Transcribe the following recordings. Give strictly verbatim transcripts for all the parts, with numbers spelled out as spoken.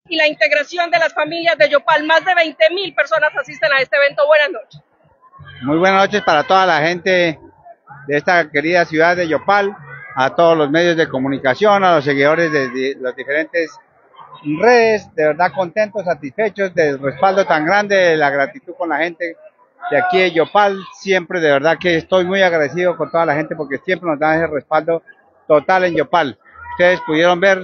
y la integración de las familias de Yopal. Más de veinte mil personas asisten a este evento. Buenas noches. Muy buenas noches para toda la gente de esta querida ciudad de Yopal, a todos los medios de comunicación, a los seguidores de, de las diferentes redes. De verdad contentos, satisfechos del respaldo tan grande, de la gratitud con la gente de aquí de Yopal. Siempre de verdad que estoy muy agradecido con toda la gente porque siempre nos dan ese respaldo total en Yopal. Ustedes pudieron ver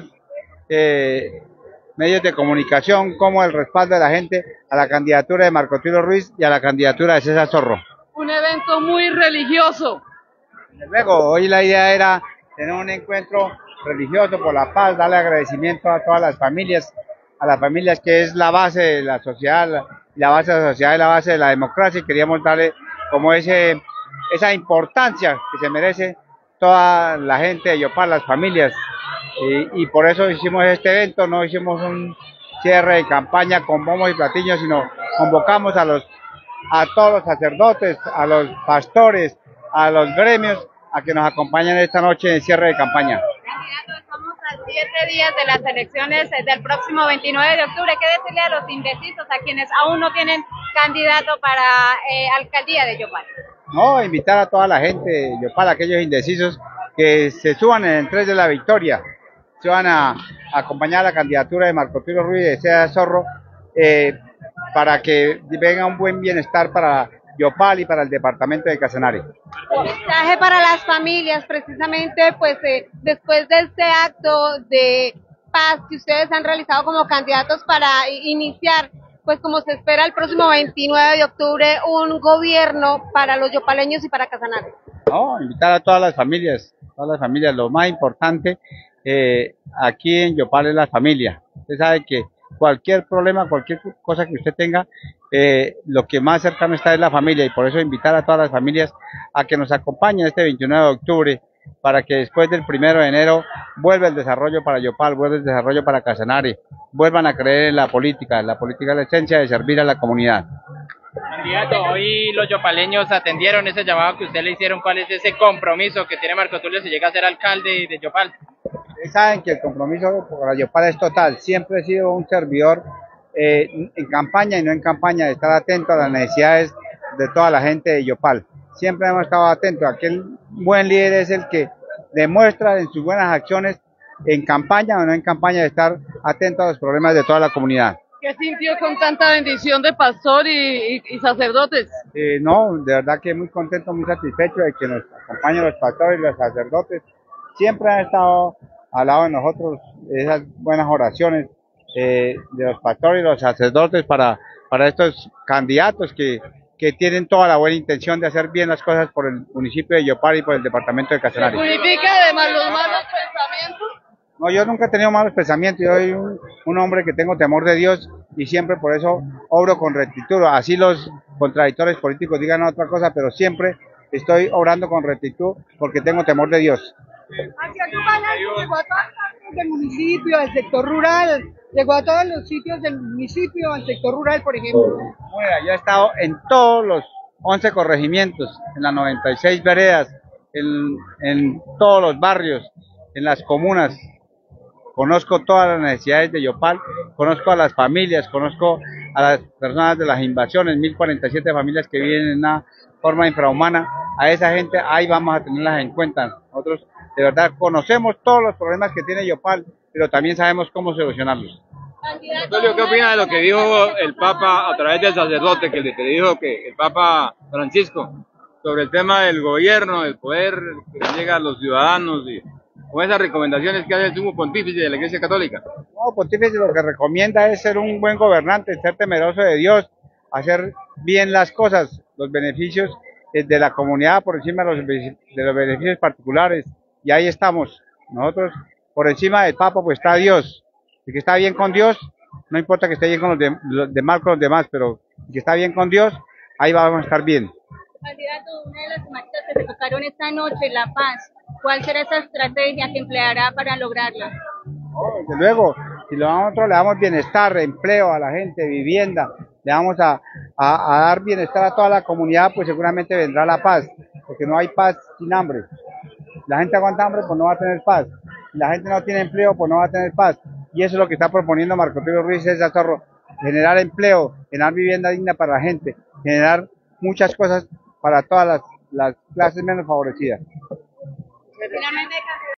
eh, medios de comunicación como el respaldo de la gente a la candidatura de Marco Tulio Ruiz y a la candidatura de César Zorro. Un evento muy religioso. Luego, hoy la idea era tener un encuentro religioso por la paz, darle agradecimiento a todas las familias, a las familias que es la base de la sociedad, la, la base de la sociedad es la base de la democracia, y queríamos darle como ese, esa importancia que se merece toda la gente de Yopal, las familias, y, y por eso hicimos este evento. No hicimos un cierre de campaña con bombos y platillos, sino convocamos a los a todos los sacerdotes, a los pastores, a los gremios, a que nos acompañen esta noche en cierre de campaña. Candidato, estamos a siete días de las elecciones del próximo veintinueve de octubre. ¿Qué decirle a los indecisos, a quienes aún no tienen candidato para eh, alcaldía de Yopal? No, invitar a toda la gente de Yopal, a aquellos indecisos, que se suban en el tren de la victoria, se van a, a acompañar a la candidatura de Marco Tulio Ruiz y de César Zorro, eh, para que venga un buen bienestar para Yopal y para el departamento de Casanare. Un mensaje para las familias, precisamente, pues eh, después de este acto de paz que ustedes han realizado como candidatos para iniciar, pues como se espera el próximo veintinueve de octubre, un gobierno para los yopaleños y para Casanare. No, invitar a todas las familias, todas las familias. Lo más importante eh, aquí en Yopal es la familia. Usted sabe que cualquier problema, cualquier cosa que usted tenga, eh, lo que más cercano está es la familia, y por eso invitar a todas las familias a que nos acompañen este veintinueve de octubre, para que después del primero de enero vuelva el desarrollo para Yopal, vuelva el desarrollo para Casanare, vuelvan a creer en la política. La política es la esencia de servir a la comunidad. Candidato, hoy los yopaleños atendieron ese llamado que usted le hicieron. ¿Cuál es ese compromiso que tiene Marco Tulio si llega a ser alcalde de Yopal? Ustedes saben que el compromiso para Yopal es total. Siempre he sido un servidor eh, en campaña y no en campaña, de estar atento a las necesidades de toda la gente de Yopal. Siempre hemos estado atentos. Aquel buen líder es el que demuestra en sus buenas acciones, en campaña o no en campaña, de estar atento a los problemas de toda la comunidad. ¿Qué sintió con tanta bendición de pastor y, y, y sacerdotes? Eh, no, de verdad que muy contento, muy satisfecho de que nos acompañen los pastores y los sacerdotes. Siempre han estado al lado de nosotros esas buenas oraciones eh, de los pastores y los sacerdotes para, para estos candidatos que, que tienen toda la buena intención de hacer bien las cosas por el municipio de Yopal y por el departamento de Casanare. ¿Purifica además los malos pensamientos? No, yo nunca he tenido malos pensamientos. Yo soy un, un hombre que tengo temor de Dios, y siempre por eso obro con rectitud. Así los contradictores políticos digan otra cosa, pero siempre estoy obrando con rectitud porque tengo temor de Dios. Hacia Yopal llegó a todas partes del municipio, al sector rural, llegó a todos los sitios del municipio, al sector rural, por ejemplo. Bueno, yo he estado en todos los once corregimientos, en las noventa y seis veredas, en, en todos los barrios, en las comunas. Conozco todas las necesidades de Yopal, conozco a las familias, conozco a las personas de las invasiones, mil cuarenta y siete familias que viven en una forma infrahumana. A esa gente ahí vamos a tenerlas en cuenta. Nosotros de verdad conocemos todos los problemas que tiene Yopal, pero también sabemos cómo solucionarlos. Antonio, ¿qué opina de lo que dijo el Papa a través del sacerdote, que le dijo que el Papa Francisco, sobre el tema del gobierno, del poder que llega a los ciudadanos, y con esas recomendaciones que hace el sumo pontífice de la Iglesia Católica? No, pontífice lo que recomienda es ser un buen gobernante, ser temeroso de Dios, hacer bien las cosas, los beneficios de la comunidad por encima de los, de los beneficios particulares, y ahí estamos. Nosotros, por encima del Papa, pues está Dios. El que está bien con Dios, no importa que esté bien con los de, los de mal con los demás, pero el que está bien con Dios, ahí vamos a estar bien. Candidato, una de las temáticas que se tocaron esta noche, la paz. ¿Cuál será esa estrategia que empleará para lograrla? Oh, desde luego, si lo nosotros le damos bienestar, empleo a la gente, vivienda, le vamos a, a, a dar bienestar a toda la comunidad, pues seguramente vendrá la paz, porque no hay paz sin hambre. La gente aguanta hambre, pues no va a tener paz. Si la gente no tiene empleo, pues no va a tener paz. y eso es lo que está proponiendo Marco Tulio Ruiz César Zorro, generar empleo, generar vivienda digna para la gente, generar muchas cosas para todas las, las clases menos favorecidas.